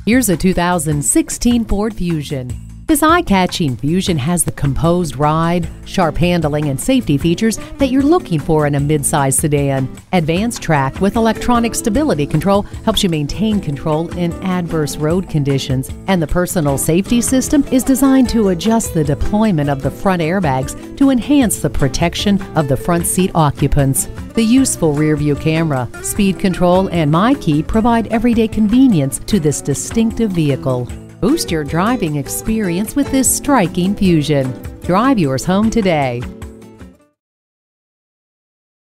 Here's a 2016 Ford Fusion. This eye-catching Fusion has the composed ride, sharp handling, and safety features that you're looking for in a midsize sedan. Advanced Track with electronic stability control helps you maintain control in adverse road conditions, and the personal safety system is designed to adjust the deployment of the front airbags to enhance the protection of the front seat occupants. The useful rear-view camera, speed control, and MyKey provide everyday convenience to this distinctive vehicle. Boost your driving experience with this striking Fusion. Drive yours home today.